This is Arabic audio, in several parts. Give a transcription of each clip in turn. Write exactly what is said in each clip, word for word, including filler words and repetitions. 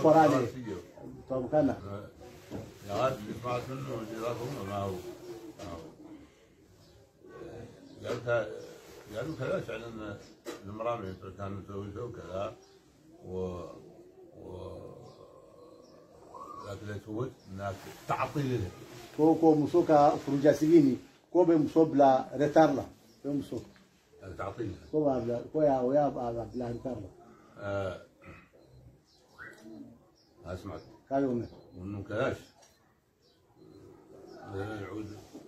فراني طب كنا يا غاد اللي سمعت منه اللي راسه ما هو قالتها قالوا كذا فعلا المرامي كانوا يسووا كذا و و لكن توت انك تعطيل له كو كو مسوكا فروجا سيجيني كو بمصوب لا ريتارلا بمصوب تعطيل كو بلا كو يا ويا بلا ريتارلا اه اسمع قالوا وانه كذاش يعود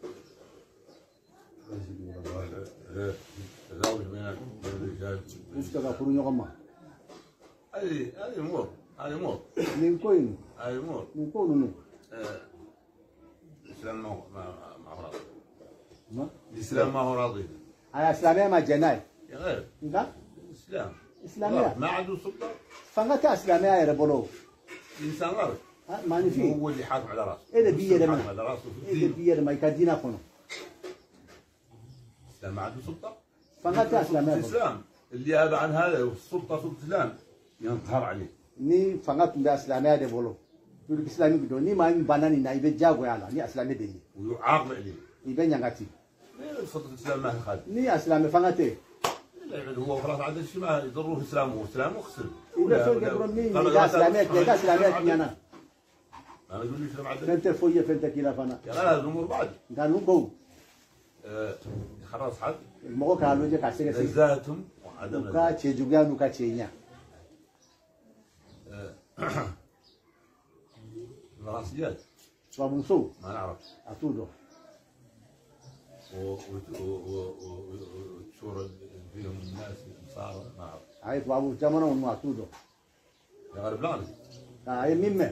تزاوج بين الرجال مستوى فرونيو غما هذه هذه امور هذه امور من كوين هذه امور من كون الاسلام ما هو ما ما هو راضي ما الاسلام ما هو راضي على اسلاميه ما جناي يا غير لا الاسلام اسلاميه ما عنده سلطه فانك اسلاميه يا ربولو الانسان غير ما نفي هو اللي حاكم على راسه ايه ده بيه ده حاكم على راسه في ايه ده الدين بيه ده ما يكادينا كونو الاسلام ما عنده سلطه فانك اسلاميه الاسلام اللي يابى عن هذا والسلطه سلطه الاسلام ينقهر عليه ni fanga tun bɛ asilamɛya de bolo pour que islamique bi don ni maa min banna nin na i bɛ diyagoya la ni asilamɛ de ye ويعاقب عليه i bɛ ɲangati سلطه الاسلام ما هي خالد ni asilamɛ fanga tɛ هو خلاص عاد الشيء ما يضره اسلامه واسلامه خسر i bɛ fɛn kɛ dɔrɔn min i ka asilamɛ kɛ i ka asilamɛ tiɲɛna انا اقول لك اسلام عدل fɛn tɛ foyi ye fɛn tɛ k'i la fana يا لا الامور بعد nka nu kow خلاص حد mɔgɔ k'a lajɛ ka sɛgɛsɛgɛ نزاهتهم u وعدم ka cɛ juguya n'u ka cɛ ɲa الراسيات tubabumuso ما نعرف a t'u dɔn وشورى فيهم الناس صار ما اعرف a ye tubabu jamana ninnu a t'u dɔn يا غرب لاني a ye min mɛn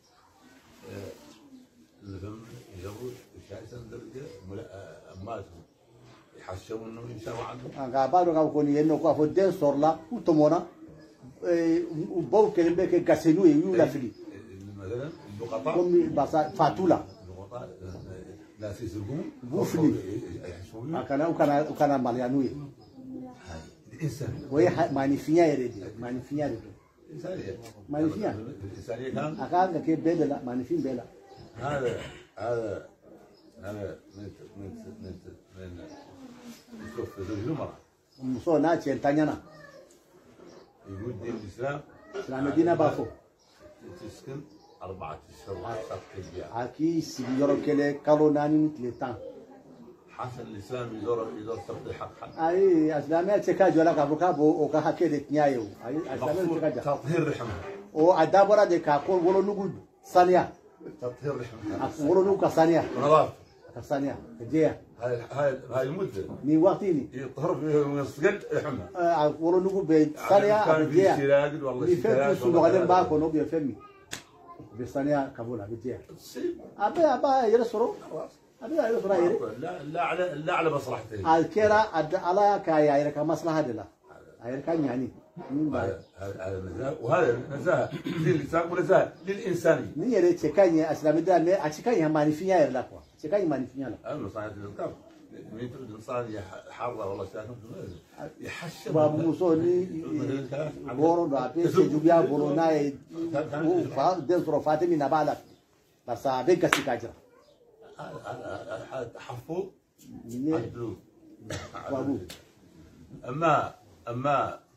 الفم يجروا شايسا درجه اماتهم يحسبوا انهم ينشروا عنهم nka a b'a dɔn k'a fɔ ko nin ye nɔ k'a fɔ den sɔrɔla u tɔmɔna u baw kelen bɛ kɛ gase n'u ye u y'u lafili مثلا اللقطاء komi basa fatu la اللقطاء ناس يسرقون بوفلي. يحسبون a kana u kana u kana maloya n'u ye الانسان o ye maanifinya yɛrɛ de ye maanifinya de don الانسانيه مالفيا. الانسانيه كان a kan ka kɛ bɛɛ de la maanifin bɛɛ la هذا هذا هذا من من من من يشوف الجمره muso n'a cɛ ntanyana يقول دين الاسلام silamɛdina b'a fɔ تسكن أربعة أشهر وعشرة أيام. a k'i sigi yɔrɔ kelen kalo naani ni tile tan حسن الإسلام يزور يزور سبت الحق حق. ayi a silamɛya tɛ k'a jɔ la k'a fɔ k'a b'o o ka hakɛ de tiɲɛ ye o ayi a silamɛya tɛ ka ja تطهير رحمها. o a dabɔra de k'a ko wolonugu saniya تطهير رحمها. a wolonugu ka saniya ونظافة. ka saniya ka jɛya هاي هاي هاي المدة. nin waati nin يطهر فيها من الصقل رحمها. a wolonugu bɛ saniya a bɛ jɛya شراقد والله ni fɛn min شراقد sunɔgɔlen b'a kɔnɔ ubiyɛn fɛn min u bɛ saniya ka bɔ la a bɛ jɛya a bɛ a b'a yɛrɛ sɔrɔ a bɛ a yɛrɛ sɔrɔ a yɛrɛ لا لا على لا على مصلحته. a kɛra a da ala y'a k'a ye a yɛrɛ ka maslaha de la a yɛrɛ ka ɲani min b'a ye هذا هذا نزاهة وهذا نزاهة للإنسان ونزاهة للإنسانية. ni yɛrɛ cɛ ka ɲi a silamɛdenya mɛ a cɛ ka ɲi maanifinya yɛrɛ la kuwa cɛ ka ɲi maanifinya la أما صحيح الإنسان من يترد الإنسان حارة والله شايفهم يحشم. tubabumuso ni bɔrɔ don a bɛ cɛ juguya bolo n'a ye fa den sɔrɔ fa tɛ min na a b'a la parce que a bɛ gasi ka jira هذا تحفظ ni عدلوه. tubabu أما أما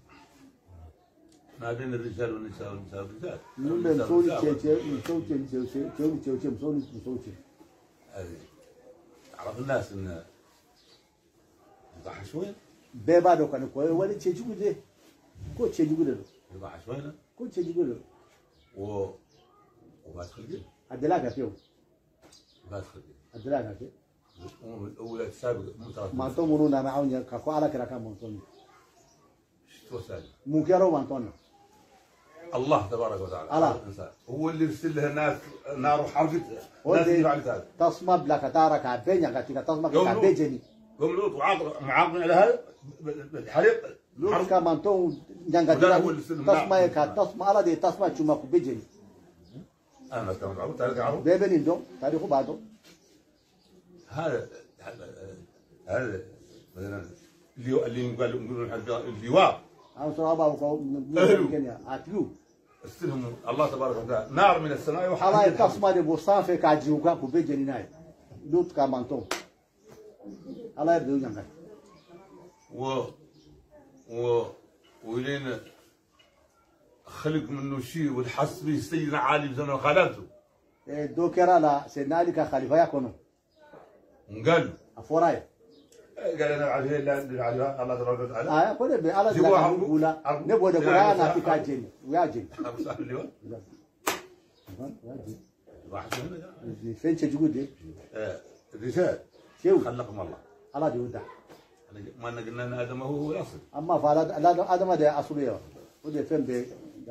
ما بين الرجال والنساء والنساء والرجال. ninnu bɛ musow ni cɛ cɛ musow cɛ ni cɛw cɛ cɛw ni cɛw cɛ musow ni musow cɛ هذه تعرف الناس إن يضحى شوية bɛɛ b'a dɔn kɔni ko wali cɛjugu de ko cɛjugu de don يضحى شوية ko cɛjugu de don و وبعد خلقه a delila ka kɛ o بعد خلقه. a delila ka kɛ الأمور الأولى تسابق مترتبة. mantɔn minnu nana anw ɲɛ ka fɔ ala kɛra ka mantɔn ye شو سابق؟ mun kɛra o mantɔn na الله تبارك وتعالى. الله. الإنسان هو اللي يرسل لها الناس نار وحرقت o ناس de يفعل هذا. tasuma bila ka taa k'a bɛɛ ɲagati ka tasuma kɛ k'a bɛɛ jeni قوم لوط وعاقب معاقبين على هذا بالحريق. l'autre ka mantɔn ɲagati la tasuma ye ka tasuma ala de ye tasuma cuma k'u bɛɛ jeni أنا ما كنت أعرف تعرف أعرف. bɛɛ bɛ nin dɔn tariku b'a dɔn هذا هذا مثلا اللي اللي قال يقولون اللواء. an sɔrɔ a b'a fɔ ko kɛnɛya a tigiw استلهم الله تبارك وتعالى نار من السماء الله وحرق يقسم على بوصافة كاجيوكا كوبيجنيناي لوت كامانتو الله يرضي وجهك و و ولين خلق منه شيء والحس به سيدنا علي بزمن خلافته دوكرا لا سيدنا علي كخليفة يكونوا قال أفوراي قال انا بعد هي لا عليها الله تبارك وتعالى اه كل بي على جيبوا زلا حربوا. ولا حربوا. نبغى نقول يعني انا في حربوا. كاجين ويا جين ابو صاحب اللواء واحد من فين تجود دي هنا الرجال شو خلقهم الله على جوده ما أنا قلنا ان ادم هو هو الاصل اما فلا لا ادم ده اصليه ودي فين بي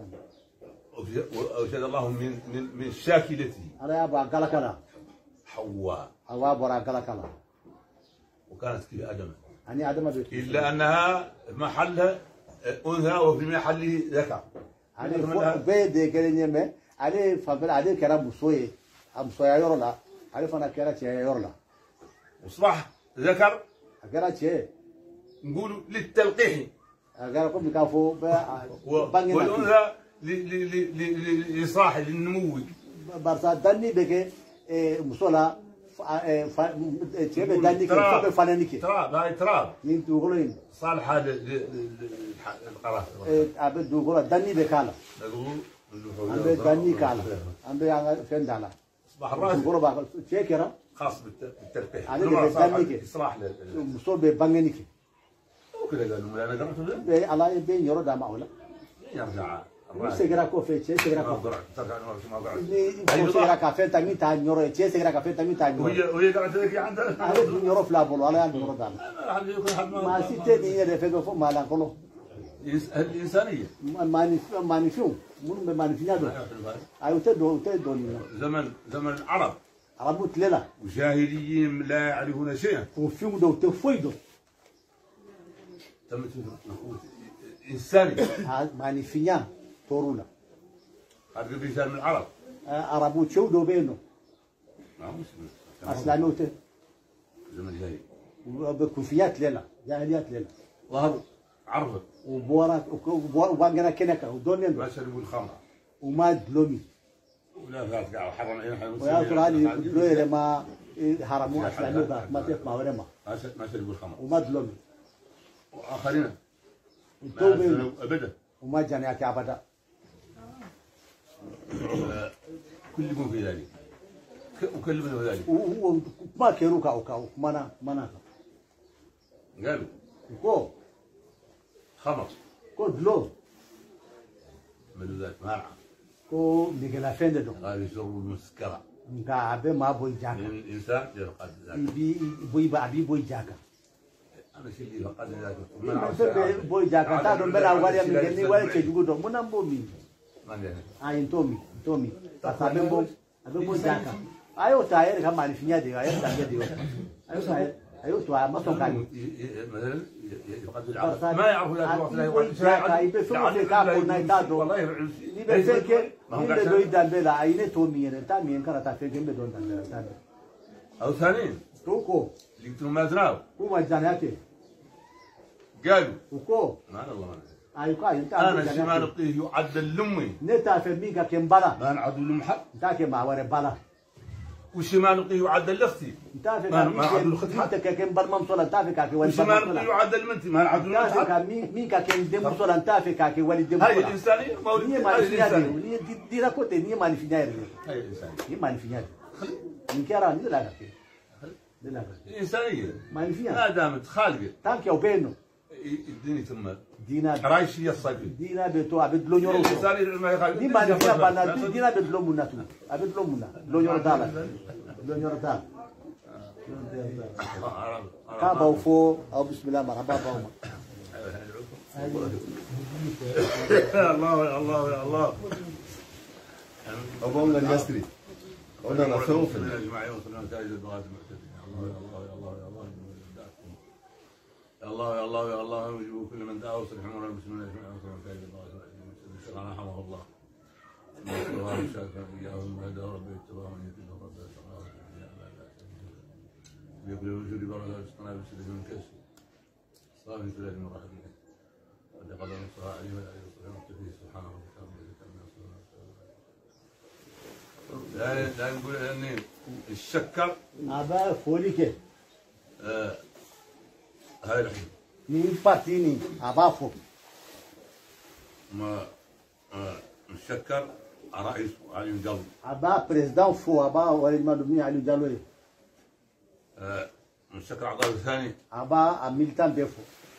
اوجد الله من من من شاكلته انا يا ابا قال كلا حواء هوا برا قال كلا وكانت كيف ادم اني ادم بيت الا انها محلها انثى وفي محله ذكر علي فوق بيد كلني ما علي فبل علي كلام مسوي ام سويا يورلا علي فانا كرا تي يورلا وصبح ذكر كرا تي نقولوا للتلقيح قال لكم كافو بانينا والانثى ل- ل- ل- ل- لإصلاح للنمو barsa danni beke musola tiebe danni ke fobe fanani ke تراب هاي تراب yin dugolo صالحة للقراص abe dugolo danni be kala نقول ambe danni kala ambe anga fendala اصبح الراس dugolo ba chekera خاص بالتلقيح عليه بالدم اصلاح musobe bangeni ke وكذا قالوا انا قرأت له be ala be nyoro da maula يرجع segera ko fe che segera ما ko قرأت ترجع ما قرأت ni segera ka fe tangi ta nyoro che segera ka fe tangi ta nyoro وهي وهي قرأت لك عندها ale nyoro fla bolo ala nyoro da حد يكون حد ma ما si te ni ne fe ko mala kono الإنسانية manifio manifio mun be manifiado ayo te do te do ni زمن زمن العرب arabu tlela وجاهليين لا يعرفون شيئا ko fiu do te foido تمت إنساني ha manifinya torula هذا الرجال من العرب arabu cheu do beno ما هو مسلم aslami te زمن جاهلي be kufiyat lela jahiliyat lela ظهروا عرفوا وبورا وبانجنا كنكا ودونين ما شربوا الخمر وما دلومي ولا فات قاعد حرم عليهم ويا تراني لوي لما حرموا اسلامي ما تسمع ورما ما شربوا الخمر وما دلومي واخرين ما توبي أسلموا ابدا وما جاني يا ابدا كلهم في ذلك وكلموا ذلك وما كيروكا او مانا مانا قالوا كو خمر كو دلو من ذلك ما كو نيجلا فندو قالوا يشربوا المسكرة nga abe ma boy jaka لأن الإنسان يفقد ذلك bi boy ba abi boy jaka أنا شيء اللي فقد ذلك be boy jaka ta don bela wali mi geni wali ke jugo do muna mbo mi ما عندنا ayin tomi tomi asabe mbo abe boy jaka ayo ta yer ka mani finya de ayo ta de ayo ta ayo to ma son kan مثلا يفقد العقل ما يعرفوا لا وقت لا boy jaka ibe so se ka ko na ta do والله يفعل ni be feke ni be do idambela ayine tomi ene ta mi en kara ta feke be don dambela ta أو ثانيين toko اللي قلت لهم ما زناو kuma jana yake قالوا uko ما الله ayo ka yin ta أنا الشيء ما نقيه يعدل لأمي ne ta fe mi ka kembala ما نعدل لمحل ta ke ma ware bala والشيء ما نقيه يعدل لأختي ta fe ما- ka ما عدل mi الخط ke ta ke kembar mam sola ta fe ka ke wali والشيء ما bala نقيه يعدل لمنتي ما نعدل ta fe لمحل ka mi mi ka ke dem sola ta fe ka ke wali dem هاي sola الإنسانية ما هو ni ma هاي ni finya الإنسانية ni di di ra ko te ni ma ni finya ni هاي الإنسانية ni ma ni finya ni kera ni la ka ke ni la ka الإنسانية ma ni finya ما دامت خالقة ta ke obeno الدنيا ثم dina رايشية الصيفية dina be to abed lo nyoro so الإنسانية ما يخالق ni ma ni finya bana dina be lo munna tu abed lo munna lo nyoro dala lo nyoro dala ka ba fo au bismillah marhaba ba الله يا الله يا الله أبونا المصري قلنا نخوف يا جماعة يوصلنا نتائج الدراسة المعتدلة الله يا الله يا الله يا الله يا الله يا الله يا الله ويجيبوا كل من دعا وصلح امور المسلمين اجمعين وصلنا نتائج الدراسة المعتدلة شكرا رحمه الله الله شاكرا اياهم هدى ربي اتباعه من يدين ربي يقول وجود بركة استنا بسلك من كسر صافي سلك من رحمه قد قدر الصلاة عليه وعليه وسلم سبحانه وتعالى لا لا نقول اني الشكر aba foli ke آه هاي الحين ni parti ni aba fo ما آه الشكر رئيس علي الجلو aba president fo aba wali madumi ali jallo آه الشكر عطاه الثاني aba a militant defo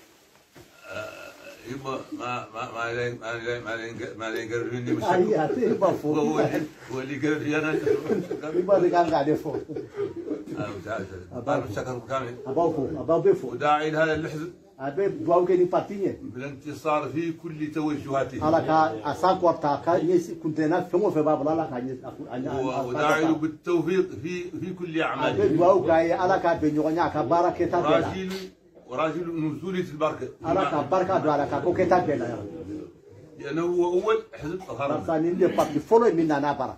يبا ما ما ما لين ما لين ما لين ما لين قررني مش ai ate ba fo هو اللي هو اللي قرر انا ba de kan ga defo انا مش الشكر كامل aba fo aba be fo وداعي لهذا الحزب abe duau ke ni parti ni بالانتصار في كل توجهاته ala ka asa ko ta ka ni kuntena femo fe ba bala ka ni وداعي له بالتوفيق في في كل abe اعماله duau ka ala ka be nyonya ka baraka ta bela راجل وراجل نزولة البركة ala ka barka do ala ka ko ke ta bela لأنه هو أول حزب أظهر sa ni le parti folo min na bara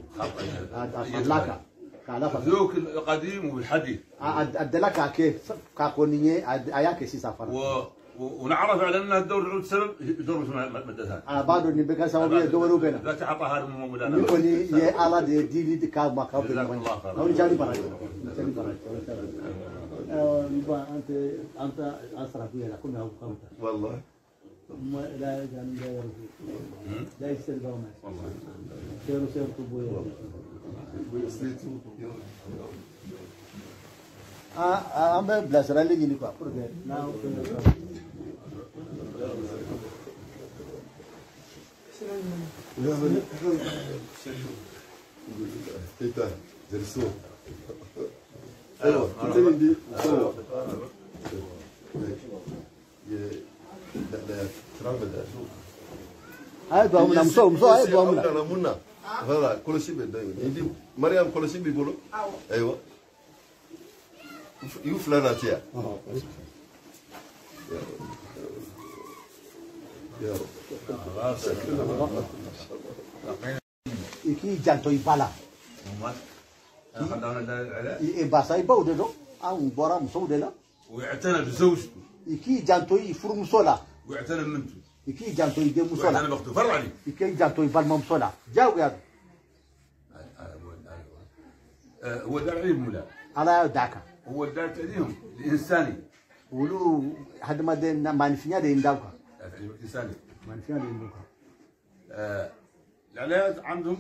laka ka la fa ذوق القديم والحديث adela ka ke ka ko ni aya ke si safara و... ونعرف على أن الدور العود سبب دور مدتها abado ni be ka sababu ye do ro bena لا تعطى هذا ni المولانا ko ni ye ala de dili de ka ma ka be جزاكم الله خيرا. ni jali bara jali bara eh ni ba ante anta asra ku ya ko na ko ka والله ما لا يعني لا يرجو لا يصير دوما والله سيرو سيرو تبوي ah ah ambe blasra le ni quoi pour que na ايه جلسوا ايوه انت اللي دي صور لا لا ترى ده ay do amna mso mso ay do amna انا منا هذا كل شيء بده يدي مريم كل شيء بيقولوا ايوه يو فلانة يا يا iki janto ibala خدامنا العلاء e basa iba de do an bora mso de la ويعتنى بزوجته iki janto i furu mso la ويعتنى بمنته iki janto i de mso ويعتنى la باخته فرع علي iki janto ibal mso la jaw ya هو دار عليهم ولا ala daka هو دار تعليم الانساني ulu hadma de na manfinya de indauka التعليم الانساني manfinya de indauka العلاء عندهم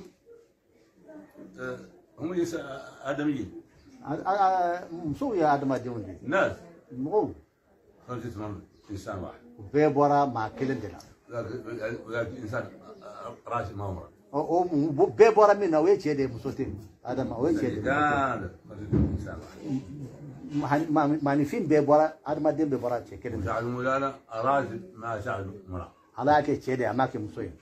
هم يس ادميين mso ya adama de wonde ناس mo خرجت من انسان واحد be bora ma kelen de la ذاك الانسان راشد ما عمره o o be bora min na we che de mso te adama we che de كان خرجت من انسان واحد manifin be bora adama de be bora che kelen وساعد مولانا راجل ما ساعد مرأة ala ke che de amake mso yi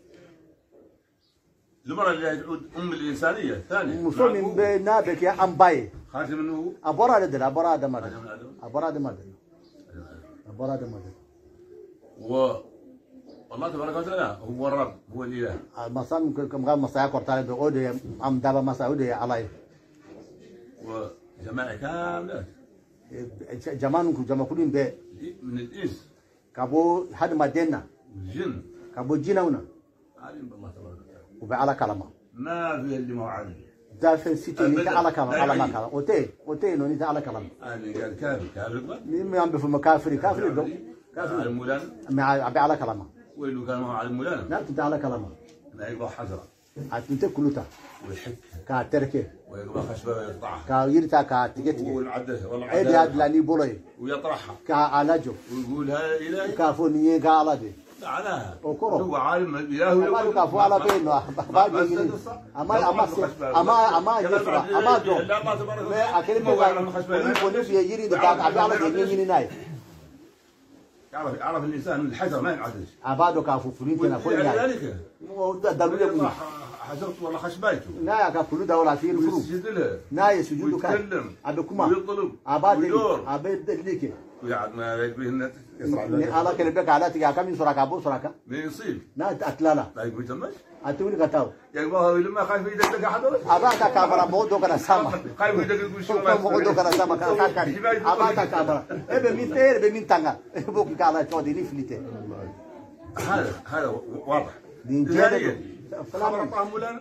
المرأة اللي تعود ام الانسانيه الثانيه muso min be na be ke an baye خارج منه abora de la abora adama de خارج من آدم. abora de made abora de made و والله تبارك وتعالى هو الرب هو الاله masam kam ga masaya kortale be ode am daba masa ode alay وجماعه كامله jamanu ku jama kudin be من الانس kabo had madenna والجن kabo jinawna عالم بالله تبارك وتعالى ube ala kalama ما في اللي ما هو عالم da fe sito ni ta ala kalama ala makala ote ote no ni ta ala kalama انا قال كافر كافر ni me am be fu makafiri kafiri do كافر على مولانا me abi ala kalama ويلو كان ما هو على مولانا na ta ala kalama ما يقبل حجره atinte kuluta ويحك ka terke ويقبل خشبه ويقطعها ka yirta ka tigeti والعده والله edi adla ni boloy ويطرحها ka alajo ويقول هذا الهي ka fo ni ga alade على وكرة. هو عالم الاله Ama ka fo ala be no ba be ni ama ama ama ama yefra ama do me akele mo ga ni ko ni fi yiri da ka abi ala de ni ni nai يعرف يعرف الانسان من الحجر ما ينعدش abado ka fu furin tana ko ni ولذلك mo da dalu de mu حجرته والله خشبايته na ya ka kulu da wala fi furu ويسجد له na ya sujudu kai ويتكلم abe kuma ويطلب abade ويدور abe delike ويقعد ما يقبل الناس يصعد ni ala kele be ka ala tiga kamin suraka bo suraka ما يصيب na atlala لا يقبل تمش atuni ka taw يقبلها لما خايف يدق احد abaka ka bara mo do kana sama خايف يدق يقول شو ko mo do kana sama ka ka kari abaka ka bara ebe min ter be min tanga bo ki kala chodi ni filite هذا هذا واضح din jede خبر طعم مولانا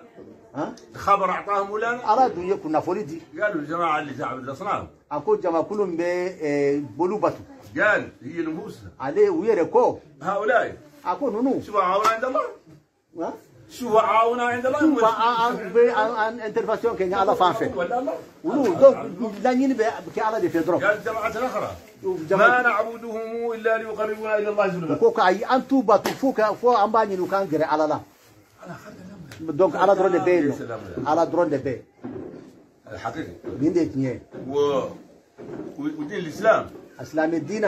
ها خبر اعطاهم ولا ارادوا يكون نافوليدي قالوا الجماعه اللي تعبد الاصنام اكو جماعه كلهم بولوباتو قال هي نفوسنا عليه ويركو هؤلاء اكو نونو شفعاؤنا عند الله ها شفعاؤنا عند الله ثم ان انترفاسيون كان على فانفي ولا الله ولو دونك لا نين بك على دي فيدرو قال الجماعه الاخرى ما نعبدهم الا ليقربونا الى الله زلفى كوكا اي انتو باتو فوكا فو امباني لو كان غير على لا دونك على درون دي بي على درون دي بي حقيقي مين دي تنيه و ودين الاسلام اسلام الدين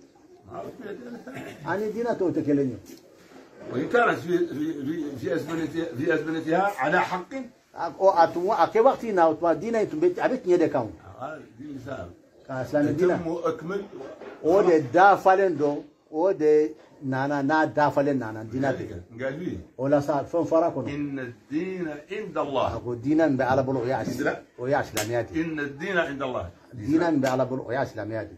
اني دينا تو تكلني وإن كانت في في في أزمنتها في أزمنتها على حق او اتو اكي وقتي نا تو دينا تبيت ابيت ني دكاو دين الإسلام اسلام الدين تم أكمل او دي دا فالندو او دي نانا نا دا فالن نانا دينا قال لي ولا صار فين فراكم إن الدين عند الله اكو دينا على بلو يا اسلام ويا اسلاميات إن الدين عند الله دينا على بلو يا اسلاميات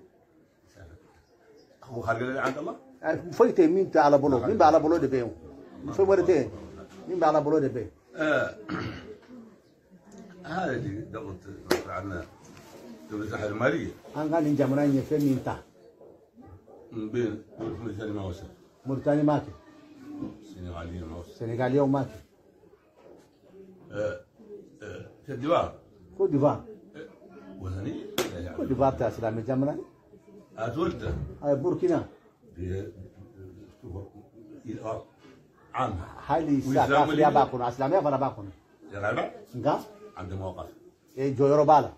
هو خلق عند الله فايته مين على بلو مين على بلو دي بيو في مرتين مين على بلو دي بي آه. هذا اللي ضغط عنا دولة الاتحاد المالية ان قال جامنا يفهم مين تا من بين موريتانيا ما وصل موريتانيا ماكي السنغالية ما وصل السنغالية وماكي آه. آه. في الدوار كوت ديفوار وثنية كوت ديفوار تاع اسلام جامنا أتولد اي بوركينا في الأرض عامة هاي ساكا يا باكون اسلاميه فلا باكون يا غالبا نعم عند مواقف اي جويرو بالا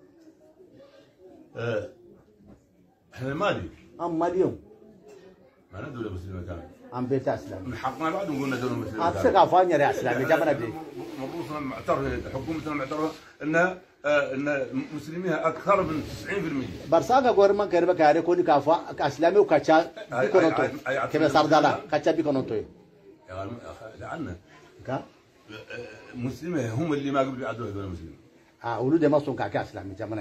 آه. احنا مالي ام اليوم ما ندول مسلمة كامل ام بيت اسلام من حقنا بعد نقول ندول مسلمة كامل ابسك عفاني يا اسلامي جابنا دي مبروسنا معترف حكومتنا معترفة ان ان مسلميها اكثر من تسعين بالمئة برساga gorma garba kare ko ni kafa اسلامي وكاتشا بيكونوتو كما سردالا كاتشا بيكونوتو يا لعنا كا مسلمة هم اللي ما قبلوا يعدوا هذول المسلمين اه ولود ما سون كاكا اسلامي جامنا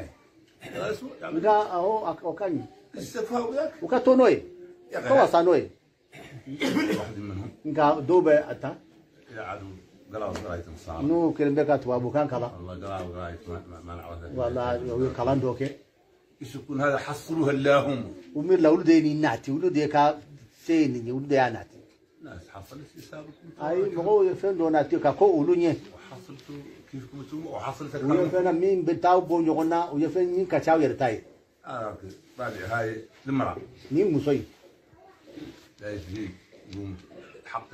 دا او اوكاني استفهوا ذاك وكاتونوي كواسانوي واحد منهم نكا دوبه اتا يعدوا قالوا قرايه الصعب نو كلمبكات وابو كان كلا والله قالوا قرايه ما نعرف والله يو كلام دوكي يسكون هذا حصلوها اللهم ومن لولديني ناتي ولودي كا سيني ولودي ناتي ناس حصلت حسابكم اي مغو يفن دوناتي كا كو اولوني وحصلتوا كيفكم انتم وحصلت ويفن مين بتاو بونيغونا ويفن مين كاتشاو يرتاي اه اوكي بعد هاي المراه مين مسوي لا يجي يقوم حق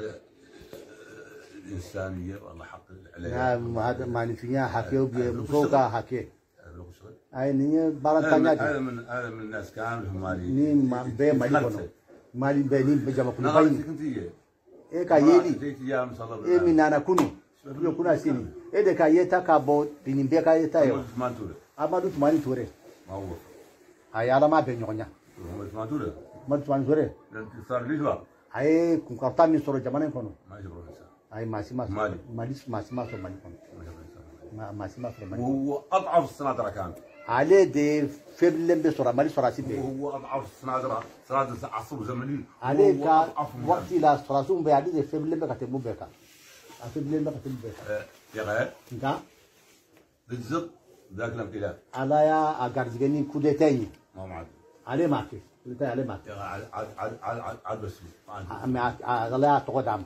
الإنسانية والله حق العليا نعم هذا ما نفيا حكيو بمسوكا حكي أي نية بارتانيا هذا من هذا من الناس كاملهم مالي نيم ما بي مالي كونو مالي بي نيم بجمع كل نظرتك باين أنت هي إيه كايلي جيت يا مصدر إيه من أنا كونو يو كنا سيني إيه ده كايتا كابو بينيم بي كايتا يو ما تقول أما دوت مالي توري ما هو أي على ما بينيونا ما تقول ما دوت مالي توري لأن صار لي جواب أي كم كارتا من سورة جمانة كونو ما يجبر الإنسان أي ماسي ماسي مالي مالي ماسي ماسي مالي كونو ما يجبر الإنسان ما ماسي ماسي مالي وهو أضعف الصنادرة كان عليه دي فيبلم بسرعة مالي سرعة سيبه وهو أضعف الصنادرة صنادرة عصر زمني عليه كا وقت لا سرعة بيعدي دي فيبلم بكتبوا بيكا فيبلم بكتبوا بيكا يا غير نعم بالضبط ذاك الامتلاك على يا أجارزجني كودتاني ما معد عليه ماكي كودتاني عليه ماكي يا عاد عاد عاد عاد عاد بس أمي على يا تقعد عم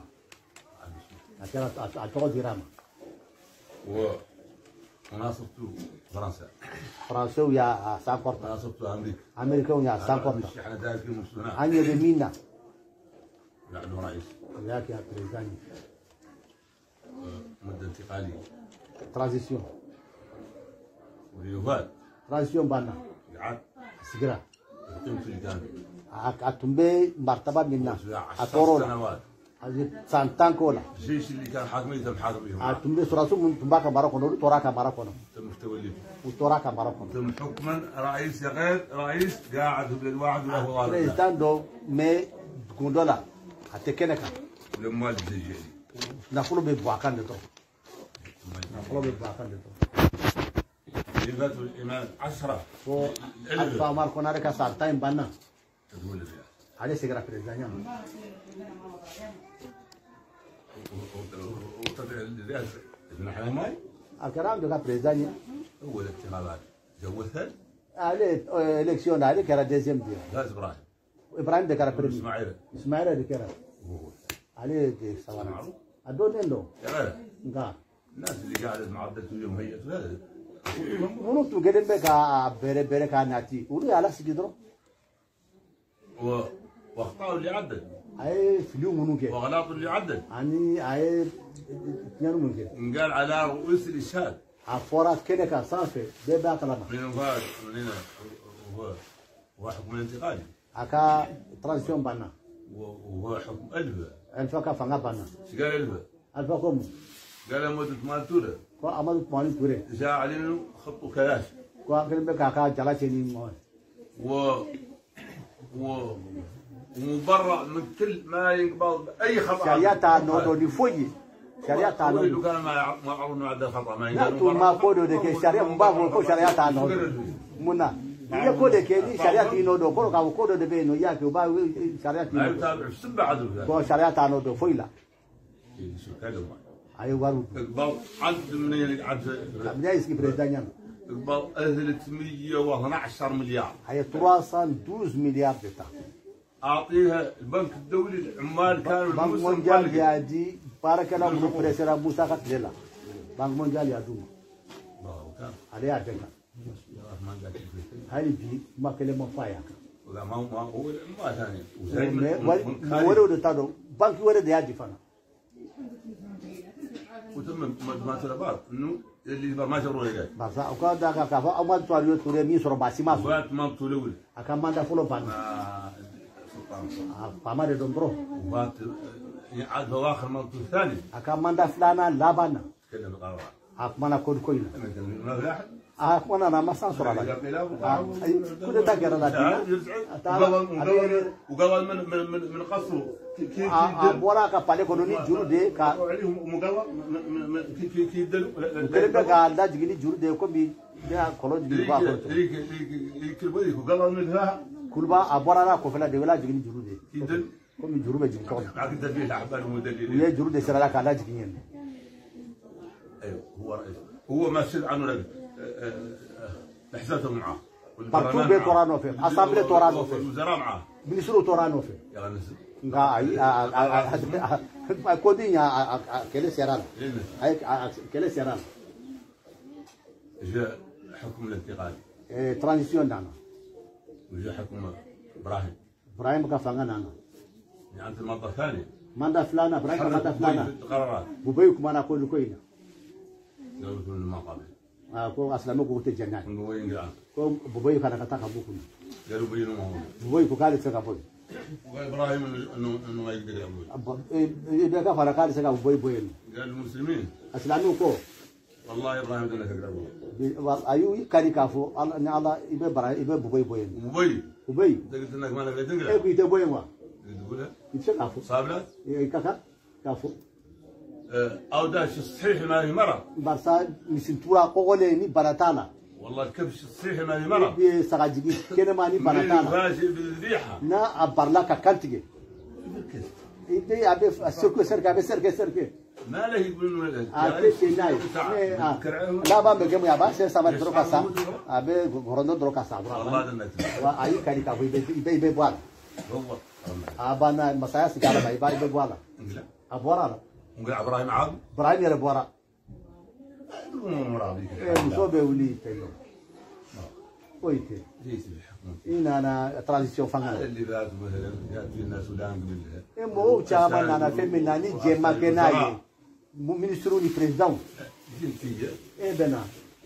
عشان تقعد يرام و أنا صرت فرنسا فرنسا ويا سانكورتا أنا صرت أمريكا أمريكا ويا سانكورتا إحنا ذاك المسلمين أنا بمينا نحن رئيس وياك يا بريزاني مدة انتقالية ترانزيسيون وريوفات ترانزيسيون بانا قعد سجرا قيمة اللي كان أتومبي مرتبة منا عشر أتورولا سنوات سانتان كولا الجيش اللي كان حاكمي تم حاكميهم أتومبي سراسو من تباكا ماراكونو توراكا ماراكونو تم توليهم وتوراكا ماراكونو تم حكما رئيس يا غير رئيس قاعد بالواحد وله والد بريزدان دو مي كوندولا هتكنكا لما الزجاجي نقولوا ببواكان دتو نقولوا ببواكان دتو لغة الإيمان عشرة فو ألفا ماركونا ركا سالتاين بانا تقول فيها عليه سيجرا بريزدانيا وتدعي الرئاسة نحن ماي الكلام ده بريزانيا هو الانتخابات جوزها عليه الكسيون عليه كرا ديزيم ديو لا ابراهيم ابراهيم ده كرا بريمي اسماعيل اسماعيل ده كرا عليه دي سواء ادون له يا نعم الناس اللي قاعده معدل اليوم هي هذا منو تو جدن بقى بره بره كاناتي ولو على سيدرو و واخطاء اللي عدل اي فلو منو كده واغلاط اللي عدل اني اي اثنين من كده قال على رؤوس الاشهاد عفورات كده كصافي ده بقى كلام من فاز من هنا هو هو حكم الانتقالي اكا ترانزيشن بنا وهو حكم ألفا الفا فanga بنا ايش قال ألفا؟ الفا كوم قال مدة مالتورة كو امادو مالي توري جاء علينا خط كلاش كو كلمه بقى كا جلا تشيني مو و و ومبرأ من كل ما ينقبل اي خطأ شريعه نودو دي فوجي شريعه نودو نودو كان ما ما عرفنا عدل خطأ ما لا ينقال تو ما كودو دي شريعه مبا كو شريعه نودو منا هي كودو كي شريعه نودو كو كا كودو دي بينو ياكي وبا شريعه ما نودو يتابع السبع عدل كو شريعه نودو فويلا شو كذا اي وارو اقبل عد من عد بدايه يسكي بريزانيان اقبل اهلت مية واثني عشر مليار هي ثلاثمائة واثني عشر مليار دتا اعطيها البنك الدولي العمال كانوا بنك مونديال يا دي بارك الله من بريسيرا موسى كتللا بنك مونديال يا دوما عليها عندنا هاي بي ما كلمه فايا لا ما ما هو ما ثاني وزي ما ولو ده تادو بنك ولا ده يجي فانا وتم ما تلبار انه اللي ما جروا لي بس او دا كا كا او ما تواريو توري مي سورو باسي ما سو وات ما تولول اكا ما دا فولو بان فما ده دومبرو وات عاد اخر منطقه الثاني اكا ما دا فلانا لابانا كده القرار اكمنا كود كوينا انا اكمنا انا ما سان سورا كل دا غير لا وقال من من من من قصره كيف ابورا كا بالي كونوني جورو دي كا كي كي دل كلمه قال لا جيني جورو دي كو بي يا كولو جيني با ليك ليك كلبي وقال من ها كلبا ابورا لا كو فلا دي ولا جيني جورو دي كي دل كو مي جورو بجين كو عقد دليل احبال مدلل ويا جورو دي سرا لا كا لا جيني ايوه هو رئيس هو ماشي عنه لك احساسه معاه بارتو بي تورانو في اصابري تورانو في الوزراء معاه ministro تورانو في يا نسي nga ai kodi nya kele serana ai kele serana جاء حكم الانتقالي ترانزيسيون دانا وجاء حكم ابراهيم ابراهيم كفانا دانا يعني انت المنطقه الثانيه ماندا فلانا ابراهيم ماندا فلانا قرارات بوبيك مانا كل كوينا قالوا كل ما قابل اه كو اسلامو كو تجنان من وين قال كو بوبيك انا كتاكا بوكو قالوا بينهم هو بوبيك قال سكا بوي وابراهيم انه انه ما يقدر يقول اذا كفر قال سكا بوي بوي قال المسلمين اسلامو كو والله ابراهيم قال لك اقربوا ايو كاري كافو الله الله يبي ابراهيم يبي بوي بوي بوي بوي انت قلت انك ما لك تقرا ايه كنت بوي ما تقولها يتشك كافو صابله ايه كاكا كافو او داش الصحيح ما هي مرض برسا مسنتورا قولي ني براتانا والله الكبش الصحيح ما هي مرض بي سراجي كده ماني براتانا ماشي بالذبيحه نا ابرلا كالتيجي ايدي ابي السركو سركا ابي سركا سركا ما له يقولون له ابي سيناي لا با بجم يا با سي سما دروكا سا ابي غورندو دروكا سا والله دنت واي كاري كافو بي بي بي بوال هو ابانا مسايا سيكالا باي باي بي بوالا لا ابورا ونقول ابراهيم عاد ابراهيم يا بورا مرابي مصوبه ولي تيو ويتي ليس الحكم ان انا ترانزيسيون فانا اللي ذات مثلا جات في الناس ودان قبل مو تشامان انا فيمي ناني جيما كناي مينسترو ني بريزيدون جنتيه ايه بنا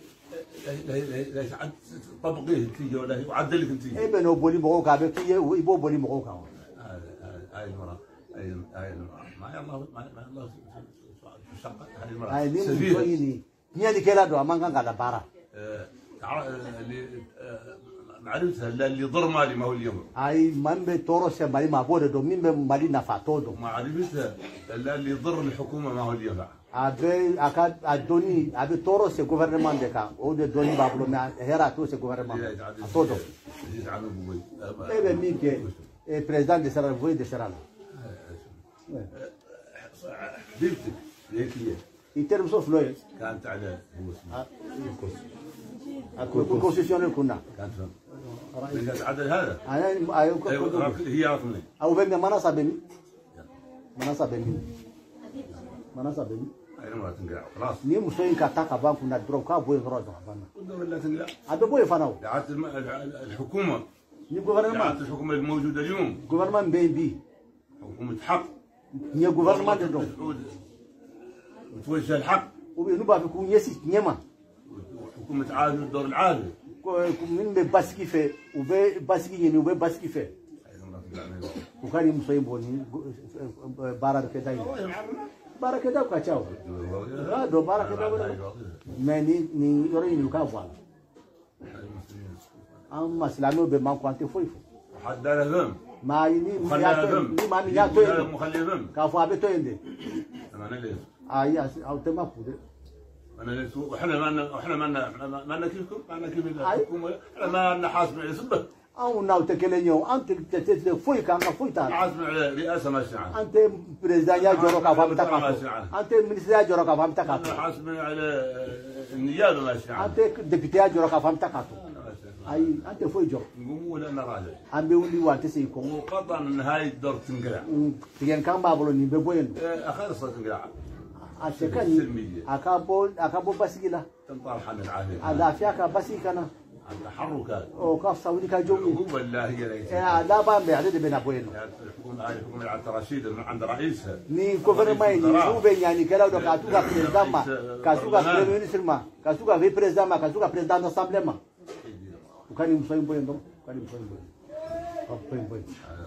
ليش عد طبقيه انتيه ولا يعدل لك انتيه ايه بنا بولي مغو كابي كي يبو بولي مغو كاو هاي المراه هاي هاي المراه ما الله ما الله هاي المراه هاي ني ويني ني كلا دو امان كان قال بارا اللي معرفتها اللي ضر مالي ما هو اليوم هاي من بي تورس مالي ما بود دو مين مالي نفاتو دو معرفتها اللي ضر الحكومه ما هو اليوم ابي اكاد ادوني ابي تورس غوفرنمان دكا او دي دوني بابلو ما هيرا تو سي غوفرنمان todo يزعلوا بوي ايه مين كي بريزيدان دي سرا بوي دي سرا حبيبتك هيك هي يترم صوف لوي كانت على هو اسمه اكو كونستيتيونيل كنا كانت من عدد هذا انا ايوه هي رقمي او بين مناصب بني مناصب بني مناصب بني اي ما تنقع خلاص ني مسوين كاتاكا بان كنا دروكا بوي غروز فانا ولا تنقع هذا بوي فاناو دعت الحكومه ني دعت غوفرنمان الحكومه الموجوده اليوم غوفرنمان بي بي حكومه حق ني غوفرنمان دو وتوجه الحق وبينو بافي كون يسي نيما حكومه عادل الدور العادل من باسكي في وبي باسكي يعني وبي باسكي في وكان مسوين بوني بارا كده بارا كده كاتشاو هذا بارا كده ماني ني يوريني كافوا اما سلامو بما كنت فويفو حد لهم ما يني ما ني يا تو مخليهم كافوا بتو يندي انا ليش اي او تما فود انا ليش واحنا ما احنا ما ما لنا كيفكم ما لنا كيف الحكومه احنا ما لنا حاسب على سبه او ناو تكلنيو انت تتلف فوي كان فوي تاع حاسب على رئاسه ماشي انت بريزيدان يا جورو كافا تاعك انت مينيستر يا جورو كافا تاعك حاسب على النيابه ماشي انت ديبيتي يا جورو كافا تاعك اي انت فوي جو نقول انا راجع ام بيولي وانت سيكون وقطعا هاي الدور تنقلع تيجي كان بابلو ني بوين اخر صوت تنقلع اشكن اكابو اكابو باسكيلا تنطرح عن العافيه على فيك باسيكنا التحركات او كاف سعودي كجوي هو والله هي ليس لا بام بعدد بين ابوين الحكومه هاي الحكومه عبد الرشيد عند رئيسها ni gouvernement ni sube yani kala do ka tuka president ma ka tuka premier ministre ma ka tuka vice president ma ka tuka president d'assemblée ma ukani msoyin boyen do ukani msoyin boyen boyen boyen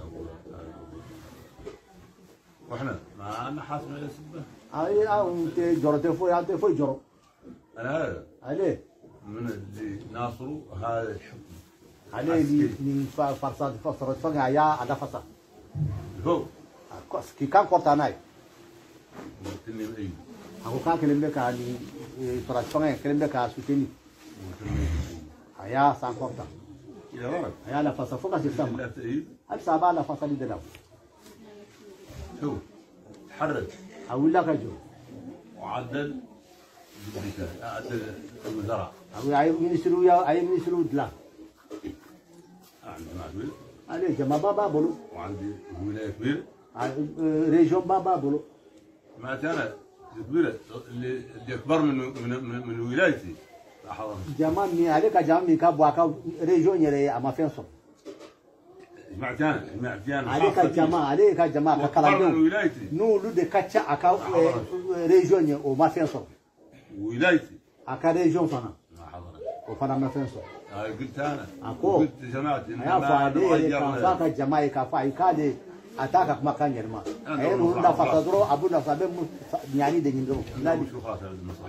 واحنا ما انا حاسب على سبه اي او انت جرت فوي انت فوي جرو انا هذا عليه من اللي ناصروا هذا الحكم عليه ni ni فرصات فرصات فنga ya ada fasa هو ki kan korta nai ممكن اي ako kan kelembe ka ni فرصات fanga kelembe ka suteni aya san korta يا رب aya la fasa foka لا sistema تأييد al saba la fasa ni delaw شو تحرك او la ka jo وعدل عدل الوزراء او ay ministru ya ay ministru dla عندي معدول ale jama baba bolo وعندي ولايه كبيره ريجون بابا بولو ما انا كبيره اللي اللي اكبر من من من ولايتي جماعه مي عليك جماعه مي كابوا ريجون يري اما فينسو سمعت انا سمعت انا عليك جماعه عليك جماعه كلامو من ولايتي نو لو دي كاتشا اكا ريجون او ما فينسو ولايتي اكا ريجون فانا ما حضرت وفانا ما فينسو هاي قلت انا اكو قلت جماعتي يا فادي كان فاك جماعه كفاي كادي اتاك ما كان يرما اي نو دا فاتدرو ابو نصابه يعني دنيندو لا شو خاص هذا المصلحه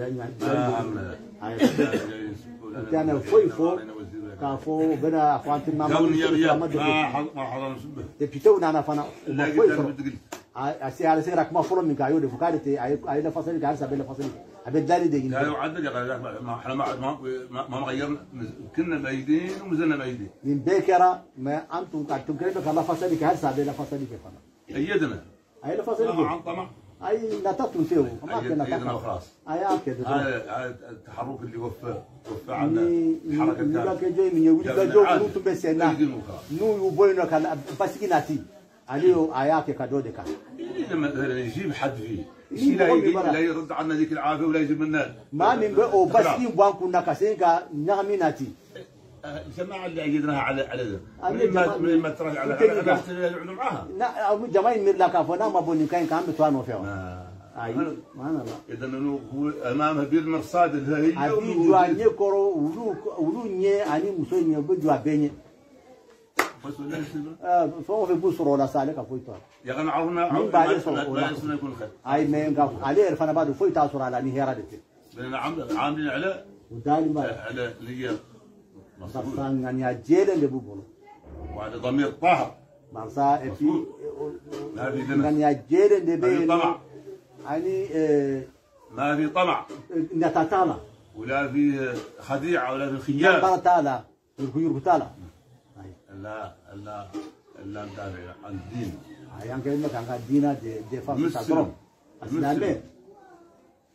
لا انا فوي فو كافو بنا فانت ما ما حضر سبه دبيتو انا فانا لا فوي قلت فو انا قلت اسي على سيرك ما فرم من كايو دي فكارتي اي اي فصل قاعد سبب فصل ابي دالي دقيقه لا عدل ما احنا ما ما ما غيرنا كنا ميدين ومزلنا ميدين من بكره ما انتم قاعدين كده الله فصل قاعد سبب فصل كيف انا ايدنا اي فصل عن طمع اي نتاتو فيه ما كنا ايدنا وخلاص اي كده هذا التحرك اللي وفى وفى عنا الحركه كانت كان جاي من يولي جو نوتو بسنا نو يبوينا كان باسكيناتي عليه اياك كادو دكا لما يجيب حد فيه لا يجي لا يرد عنا ذيك العافيه ولا يجيب لنا ما من بقى باسكين بوان كنا كاسينكا نعميناتي الجماعه اللي ايدناها على على ذا من ما ترى على على معاها لا جماعه مير لا كافونا ما بوني كان كان بتوانو فيها اي ما انا لا اذا انه امامها بالمرصاد اللي هي ابي جواني كورو ولو ولو ني اني مسوي بجوا بيني بس ولا يسمع اه فهو في بوسر ولا سالك فويتو يا اخي عرفنا لا يسمع يكون خير اي ما قال عليه عرفنا بعد فويتو صور على نهيرة دي لان عاملين على ودالي ما على اللي هي صفان يعني اجيل اللي بقولوا وعلى ضمير طاهر مرسا في يعني اجيل اللي بين طمع يعني ما في طمع نتاتالا ولا في خديعه ولا في خيانه برتالا يركو تالا لا لا لا ندافع عن الدين ايان كلمه كان دينا دي دي فاس تاعهم اسلامي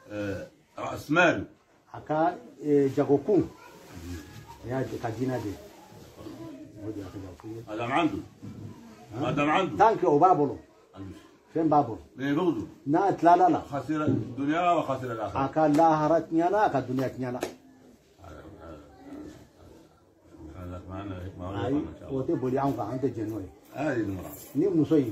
رأس مال aka jagokun ya kadina de هذا ما عنده هذا ما عنده tanki o babolo فين babolo بيبغضوا na tlala la خسر الدنيا وخسر الآخرة aka laharat nyana aka dunia nyana هذا معنا ما ai wote boli anka ante jenoi هذه المرأة ni musoyi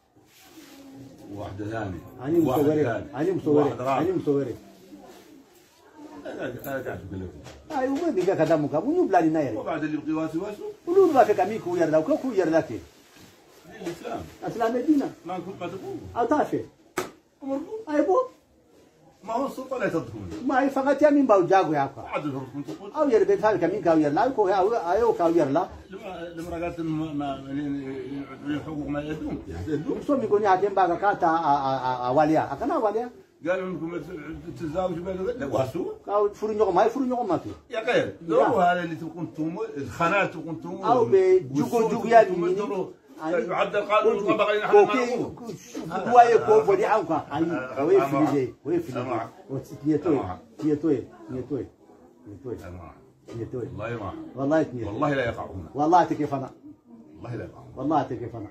واحدة ثانية ani musowere ani musowere ani musowere هذا قاعد تكلفه ai uwe biga kadamu ka bunyu blani na yere وبعد اللي يبغي واسي واسو ulu ba feka mi ku yarda ko ku yarda ke الإسلام asla medina ما نكون ما تقول atafe ai bo ما هو السلطة لا تدخل ma ai fagati amin ba jago yakwa عاد الحكم تقول aw yere be fa ka min ka yarla ko aw ayo ka yarla لما قالت ما ما الحقوق ما يدوم يدوم so mi goni hatem ba ka kata a walia akana walia قالوا انكم تتزاوجوا بين واسو ka furu nyoko mai furu nyoko ma يا غير دوروا هذا اللي تبقون انتم الخنات تبقون انتم او be jugo jugo ya ni يعدل قانون الطبقه اللي نحن نعرفه waye ko bodi anka ai we filije we filije o tietoy tietoy tietoy tietoy tietoy والله ما والله tietoy والله لا يقعون والله تكيفنا والله لا يقعون والله تكيفنا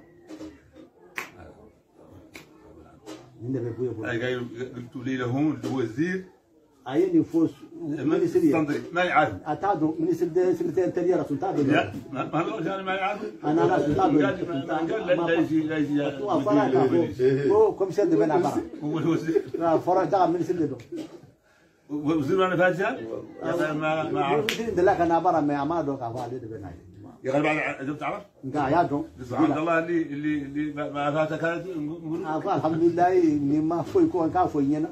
من بيبوي بو اي قلت لي لهم الوزير اي نفوس من سريه ما يعرف اتادو من سريه سكرتير تريا رسول تادو لا ما هو جاني ما يعرف انا لا تادو قال لا يجي لا يجي هو كم سد بين عباره هو الوزير فرج دغ من سريه دو وزير انا فاجان ما ما اعرف وزير دلك انا عباره ما ما دو كفا دي بين يا غالب عجبت تعرف؟ نقا يا دو سبحان الله اللي اللي اللي ما فاتك كانت نقول الحمد لله مما فوي كون كان فوي ينا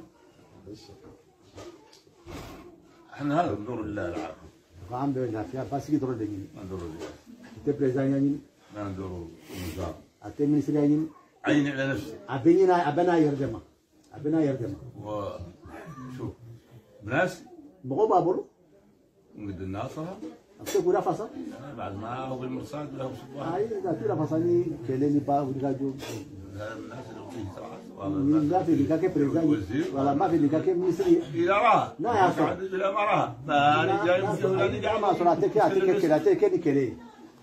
احنا هذا ندور الله العافيه الحمد لله فيها بس كي ترد ني ما ندور الله تي بريزان ني ما ندور النظام اتي من سريه ني عيني على نفسي ابينا ابنا يردما ابنا يردما وشوف ناس بغو بابلو نقد الناصرة اكو رافاسا بعد ما هو بالمرصاد له صباح هاي ذات رافاساني كلني با ودغاجو الناس اللي فيه صراحه من ذات اللي كاكي بريزان ولا ما في اللي كاكي مصري الى راها لا يا اخي الى ما راها فانا جاي مسوي جاي ما صلاتك يا تك كلا تك كني كلي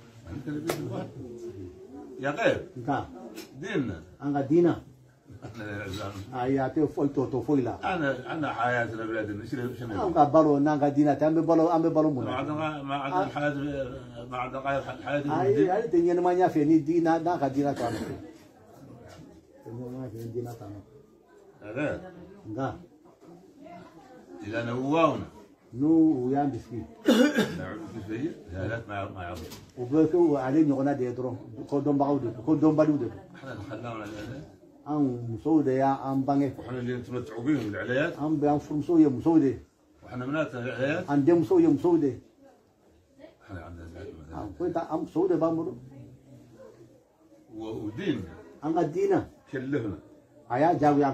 يا غير كا ديننا انا دينا احنا العزام اياتي فوي تو تو فوي لا انا انا حياتنا بلاد شنو شنو انا بالو نانغا دينا تام بالو ام بالو ما منا عندنا ما عندنا حياه ما عندنا غير حياه اي اي تنين ما نيا في دينا نانغا دينا تام تنين ما في دينا تام هذا نغا اذا نواونا نو ويا بسكي نعود في لا ما ما يعرف وبكو عليه نغنا دي درو كودون باودو كودون بالودو احنا خلانا ان مسوده يا ام بانغي واحنا اللي نتمتعوا بهم العلايات ام بان فرمسويه مسوده واحنا مناتنا العلايات عندهم مسويه مسوده احنا عندنا ام كنت ام مسوده بامرو ودين ام دينا كلفنا ايا جاو يانك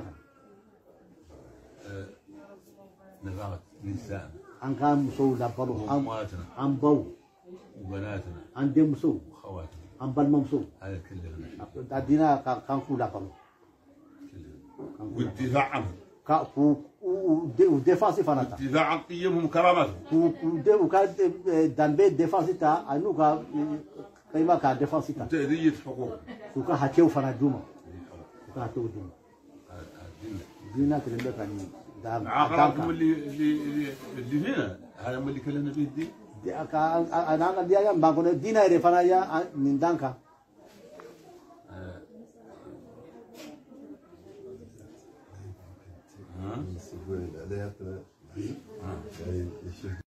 نفاقة نساء ان كان مسوده بالو ام وامواتنا ام بو وبناتنا عندهم مسو وخواتنا ام بالممسو هذا كلفنا دينا كان كولا بالو والدفاع عنهم كا كو وديفانسي فاناتا الدفاع عن قيمهم وكرامتهم و وكا دانبي ديفانسي تا انو كا كايما كا ديفانسي تا تأذية حقوق وكا هاتيو فانا دوما وكا هاتيو دوما دينا كلمه كان عقلكم اللي اللي اللي فينا هذا اللي كلمنا به الدين انا انا دي ايام بانكو دينا ري فانا يا من دانكا ها